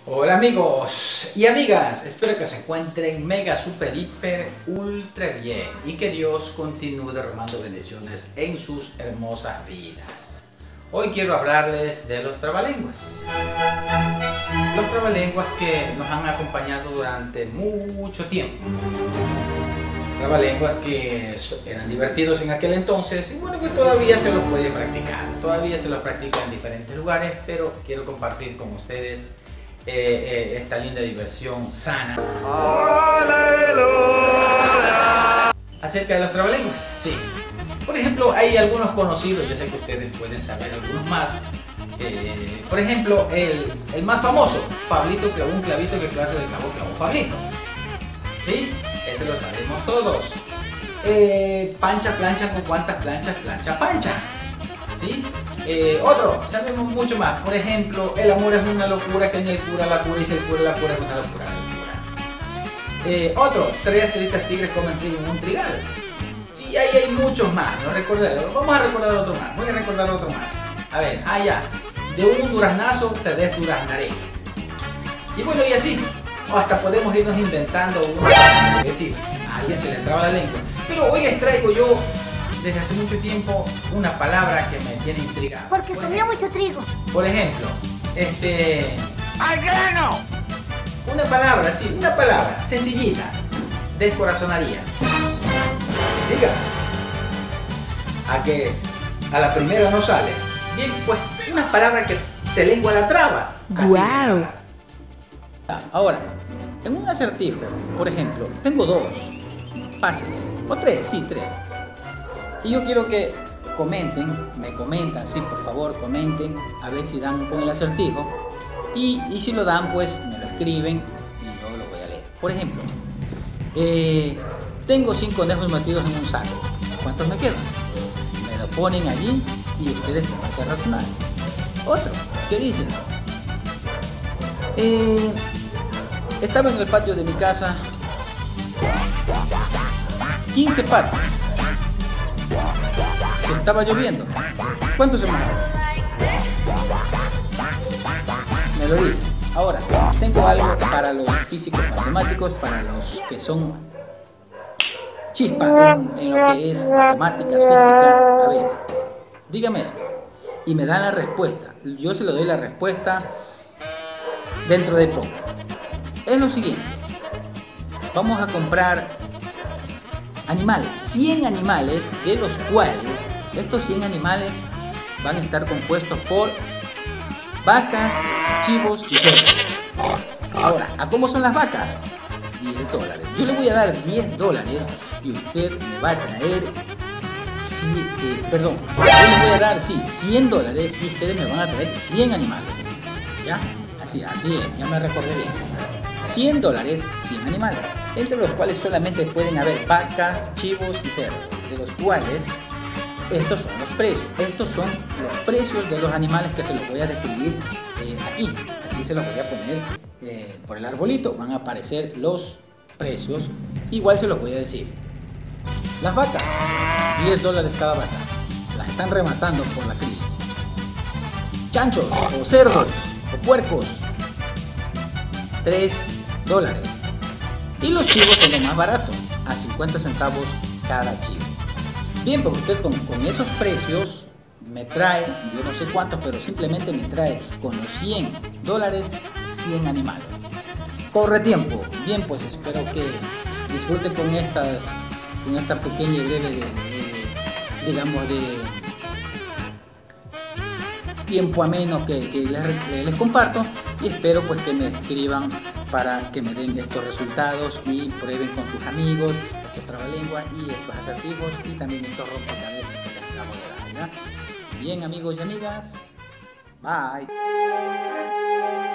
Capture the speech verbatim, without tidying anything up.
Hola amigos y amigas, espero que se encuentren mega, super, hiper, ultra bien y que Dios continúe derramando bendiciones en sus hermosas vidas. Hoy quiero hablarles de los trabalenguas. Los trabalenguas que nos han acompañado durante mucho tiempo. Trabalenguas que eran divertidos en aquel entonces y bueno, que todavía se los puede practicar. Todavía se los practica en diferentes lugares, pero quiero compartir con ustedes Eh, eh, esta linda diversión sana. ¡Aleluya! Acerca de los trabalenguas, sí. Por ejemplo, hay algunos conocidos, yo sé que ustedes pueden saber algunos más. Eh, por ejemplo, el, el más famoso, Pablito clavó un clavito, que clase de clavo clavó Pablito. ¿Sí? Ese lo sabemos todos. Eh, pancha, plancha, con cuántas planchas, plancha, pancha. ¿Sí? Eh, otro, sabemos mucho más. Por ejemplo, el amor es una locura, que ni el cura la cura, y si el cura la cura es una locura, la locura. Eh, otro, tres tristes tigres comen trigo en un trigal. Sí, ahí hay muchos más, no recordaré. Vamos a recordar otro más, voy a recordar otro más. A ver, allá, de un duraznazo te desduraznaré. Y bueno, y así, o hasta podemos irnos inventando uno, es decir, a alguien se le entraba la lengua. Pero hoy les traigo yo desde hace mucho tiempo una palabra que me tiene intrigado. Porque comía mucho trigo. Por ejemplo, este... ¡al grano! Una palabra, sí, una palabra, sencillita, descorazonaría. Diga, a que a la primera no sale. Bien, pues, una palabra que se lengua la traba. ¡Wow! Ahora, en un acertijo, por ejemplo, tengo dos fáciles, o tres, sí, tres. Y yo quiero que comenten, me comentan, sí, por favor, comenten, a ver si dan con el acertijo. Y, y si lo dan, pues me lo escriben y yo lo voy a leer. Por ejemplo, eh, tengo cinco conejos metidos en un saco. ¿Cuántos me quedan? Me lo ponen allí y ustedes van a hacer razonar. Otro, ¿qué dicen? Eh, estaba en el patio de mi casa quince patos. Estaba lloviendo. ¿Cuánto se mojaron? Me lo dice. Ahora, tengo algo para los físicos matemáticos, para los que son chispas en, en lo que es matemáticas, física. A ver, dígame esto. Y me dan la respuesta. Yo se lo doy la respuesta dentro de poco. Es lo siguiente. Vamos a comprar animales, cien animales, de los cuales estos cien animales van a estar compuestos por vacas, chivos y cerdos. Ahora, ¿a cómo son las vacas? diez dólares. Yo le voy a dar diez dólares y usted me va a traer siete, perdón, yo le voy a dar, sí, cien dólares y ustedes me van a traer cien animales. ¿Ya? Así, así es, ya me recordé bien. cien dólares, cien animales, entre los cuales solamente pueden haber vacas, chivos y cerdos, de los cuales estos son los precios. Estos son los precios de los animales que se los voy a describir eh, aquí. Aquí se los voy a poner eh, por el arbolito, van a aparecer los precios, igual se los voy a decir. Las vacas, diez dólares cada vaca, las están rematando por la crisis. Chanchos o cerdos o puercos, tres dólares. Y los chivos son lo más barato, a cincuenta centavos cada chivo. Bien, pues usted con, con esos precios me trae, yo no sé cuántos, pero simplemente me trae con los cien dólares, cien animales. Corre tiempo. Bien, pues espero que disfruten con estas, con esta pequeña y breve, de, de, digamos, de tiempo ameno que, que les, les comparto, y espero pues que me escriban para que me den estos resultados y prueben con sus amigos estos trabalenguas y estos acertijos y también estos rompecabezas que les acabo de dar, ¿ya? Bien, amigos y amigas, bye.